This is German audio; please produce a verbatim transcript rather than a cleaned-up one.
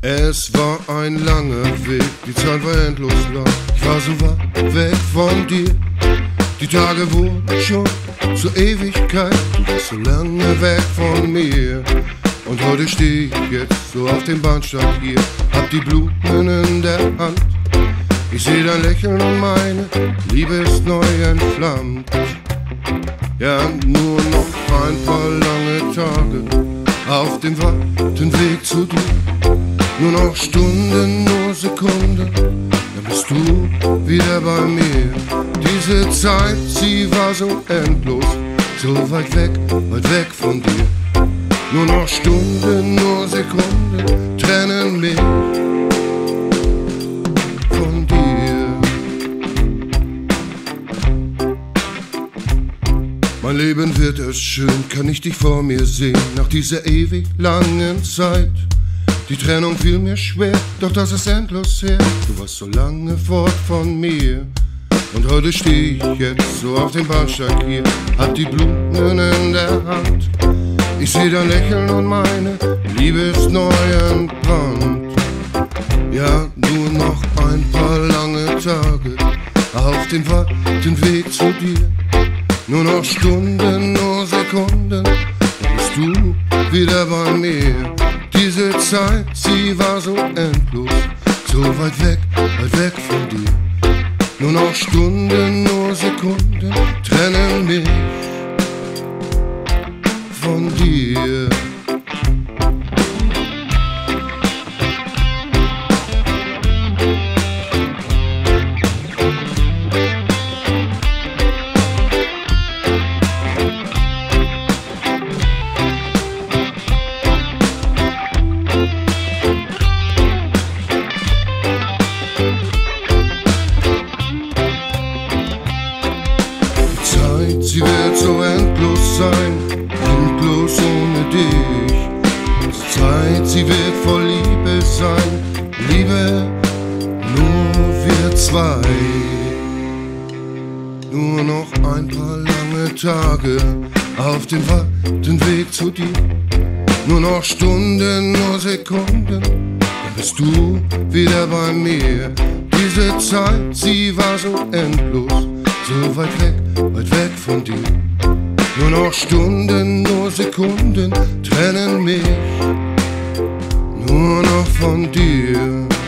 Es war ein langer Weg, die Zeit war endlos lang. Ich war so weit weg von dir. Die Tage wurden schon zur Ewigkeit. Du warst so lange weg von mir. Und heute steh ich jetzt so auf dem Bahnsteig hier, hab die Blumen in der Hand. Ich seh dein Lächeln und meine Liebe ist neu entflammt. Ja, nur noch ein paar lange Tage auf dem weiten Weg zu dir. Nur noch Stunden, nur Sekunden, dann bist du wieder bei mir. Diese Zeit, sie war so endlos, so weit weg, weit weg von dir. Nur noch Stunden, nur Sekunden trennen mich von dir. Mein Leben wird erst schön, kann ich dich vor mir sehen, nach dieser ewig langen Zeit. Die Trennung fiel mir schwer, doch das ist endlos her. Du warst so lange fort von mir. Und heute steh ich jetzt so auf dem Bahnsteig hier, hab die Blumen in der Hand. Ich seh dein Lächeln und meine Liebe ist neu entbrannt. Ja, nur noch ein paar lange Tage auf dem weiten Weg zu dir. Nur noch Stunden, nur Sekunden, dann bist du wieder bei mir. Diese Zeit, sie war so endlos, so weit weg, weit weg von dir. Nur noch Stunden, nur Sekunden trennen mich von dir. Sie wird so endlos sein, endlos ohne dich. Die Zeit, sie wird voll Liebe sein, Liebe nur wir zwei. Nur noch ein paar lange Tage auf dem weiten Weg zu dir. Nur noch Stunden, nur Sekunden, dann bist du wieder bei mir. Diese Zeit, sie war so endlos, so weit weg, weit weg von dir. Nur noch Stunden, nur Sekunden trennen mich nur noch von dir.